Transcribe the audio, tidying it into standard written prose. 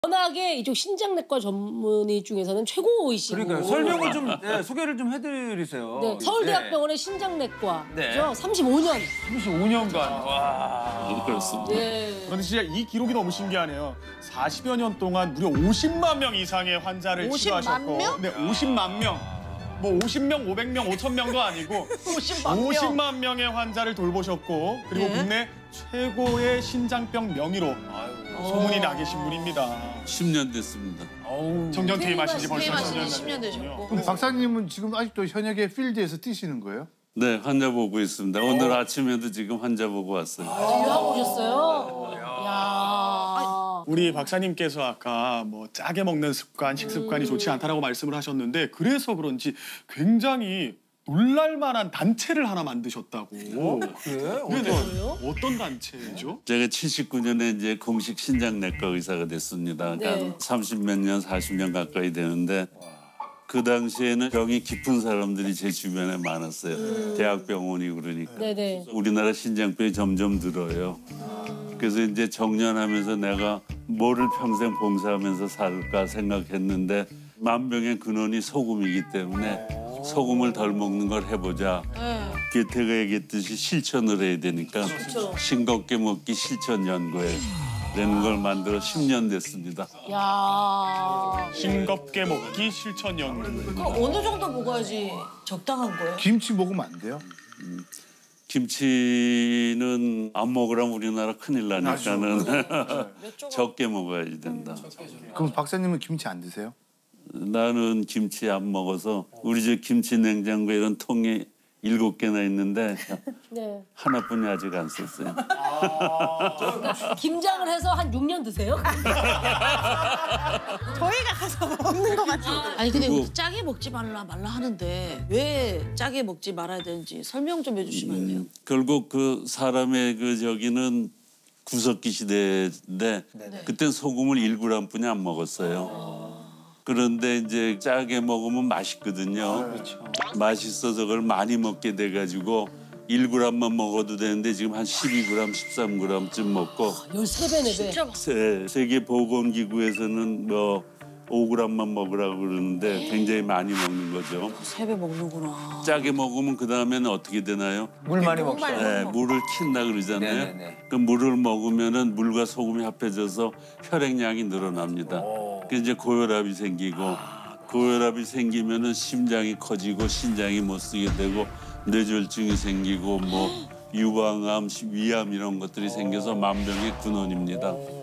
워낙에 이쪽 신장내과 전문의 중에서는 최고이시고. 그러니까요. 설명을 좀 소개를 좀 해드리세요. 네, 서울대학병원의 신장내과. 네. 그죠? 35년. 35년간. 와. 저도 그렇습니다. 네. 그런데 진짜 이 기록이 너무 신기하네요. 40여 년 동안 무려 50만 명 이상의 환자를 50만 치료하셨고, 명? 네, 50만 명. 뭐 50명, 500명, 5,000명도 아니고 50만 명의 환자를 돌보셨고, 그리고 네. 국내 최고의 신장병 명의로 소문이 나 계신 분입니다. 10년 됐습니다. 정년 퇴임하신 지 벌써 퇴임하신 10년 지 10년 되셨고. 그럼 박사님은 지금 아직도 현역의 필드에서 뛰시는 거예요? 네, 환자 보고 있습니다. 오늘 아침에도 지금 환자 보고 왔어요. 진료하고 오셨어요? 야. 우리 박사님께서 아까 뭐 짜게 먹는 습관, 식습관이 좋지 않다라고 말씀을 하셨는데, 그래서 그런지 굉장히 놀랄만한 단체를 하나 만드셨다고. 그래? 네네. 어떤 단체죠? 제가 79년에 이제 공식 신장내과 의사가 됐습니다. 그러니까 네. 30몇 년, 40년 가까이 되는데 그 당시에는 병이 깊은 사람들이 제 주변에 많았어요. 대학병원이 그러니까. 네네. 우리나라 신장병이 점점 늘어요. 그래서 이제 정년하면서 내가 뭐를 평생 봉사하면서 살까 생각했는데 만병의 근원이 소금이기 때문에 소금을 덜 먹는 걸 해보자. 괴테가 얘기했듯이 실천을 해야 되니까 싱겁게 먹기 실천 연구회 라는 걸 만들어 10년 됐습니다. 야. 싱겁게 먹기 실천 연구. 그럼 어느 정도 먹어야지 적당한 거예요? 김치 먹으면 안 돼요? 김치는 안 먹으라면 우리나라 큰일 나니까는 적게 먹어야지 된다. 그럼 박사님은 김치 안 드세요? 나는 김치 안 먹어서 우리 집 김치 냉장고에 이런 통이 7개나 있는데 네. 하나뿐이 아직 안 썼어요. 김장을 해서 한 6년 드세요? 저희가 가서 먹는 것 같아요. 아니 근데 그리고- 우리 짜게 먹지 말라 하는데 왜 짜게 먹지 말아야 되는지 설명 좀 해주시면 안 돼요? 결국 그 사람의 그 저기는 구석기 시대인데 그땐 소금을 1g뿐이 안 먹었어요. 그런데 이제 짜게 먹으면 맛있거든요. 맛있어서 그걸 많이 먹게 돼가지고 1g만 먹어도 되는데 지금 한 12g, 13g쯤 먹고 13배, 4배. 세계보건기구에서는 뭐 5g만 먹으라고 그러는데 굉장히 많이 먹는 거죠. 3배 먹는구나. 짜게 먹으면 그 다음에는 어떻게 되나요? 물 많이 먹죠. 네, 물을 킨다 그러잖아요. 네네네. 그 물을 먹으면은 물과 소금이 합해져서 혈액량이 늘어납니다. 그 이제 고혈압이 생기고 고혈압이 생기면은 심장이 커지고 신장이 못 쓰게 되고 뇌졸중이 생기고 뭐 유방암, 위암 이런 것들이 생겨서 만병의 근원입니다.